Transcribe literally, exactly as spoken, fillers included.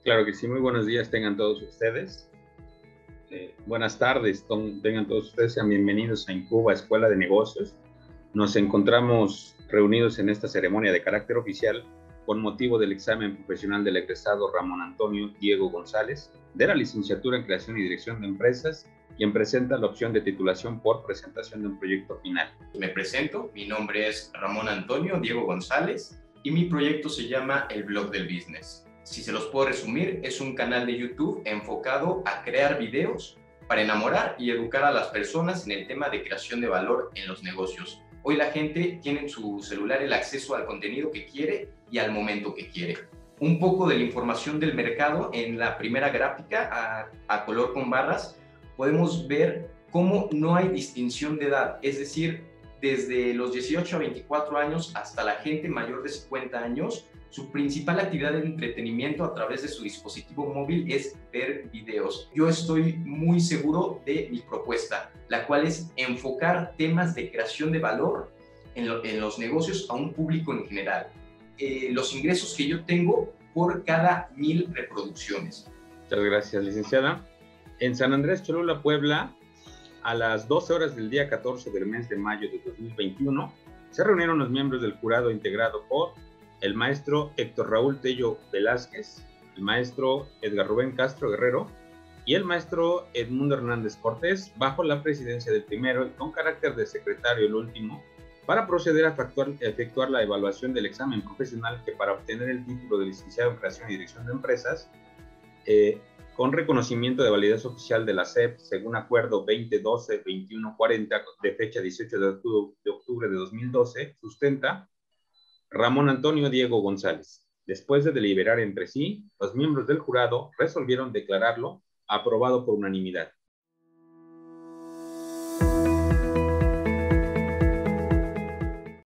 Claro que sí, muy buenos días tengan todos ustedes. Eh, buenas tardes, ton, tengan todos ustedes, sean bienvenidos a Incuba Escuela de Negocios. Nos encontramos reunidos en esta ceremonia de carácter oficial con motivo del examen profesional del egresado Ramón Antonio Diego González de la licenciatura en Creación y Dirección de Empresas, quien presenta la opción de titulación por presentación de un proyecto final. Me presento, mi nombre es Ramón Antonio Diego González y mi proyecto se llama El Blog del Business. Si se los puedo resumir, es un canal de YouTube enfocado a crear videos para enamorar y educar a las personas en el tema de creación de valor en los negocios. Hoy la gente tiene en su celular el acceso al contenido que quiere y al momento que quiere. Un poco de la información del mercado en la primera gráfica a, a color con barras podemos ver cómo no hay distinción de edad, es decir, desde los dieciocho a veinticuatro años hasta la gente mayor de cincuenta años, su principal actividad de entretenimiento a través de su dispositivo móvil es ver videos. Yo estoy muy seguro de mi propuesta, la cual es enfocar temas de creación de valor en, lo, en los negocios a un público en general. Eh, los ingresos que yo tengo por cada mil reproducciones. Muchas gracias, licenciada. En San Andrés Cholula, Puebla, a las doce horas del día catorce del mes de mayo de dos mil veintiuno, se reunieron los miembros del jurado integrado por el maestro Héctor Raúl Tello Velázquez, el maestro Edgar Rubén Castro Guerrero y el maestro Edmundo Hernández Cortés, bajo la presidencia del primero y con carácter de secretario el último, para proceder a efectuar, efectuar la evaluación del examen profesional que para obtener el título de licenciado en Creación y Dirección de Empresas, eh, con reconocimiento de validez oficial de la S E P, según acuerdo veinte doce veintiuno cuarenta de fecha dieciocho de octubre de dos mil doce, sustenta Ramón Antonio Diego González. Después de deliberar entre sí, los miembros del jurado resolvieron declararlo aprobado por unanimidad.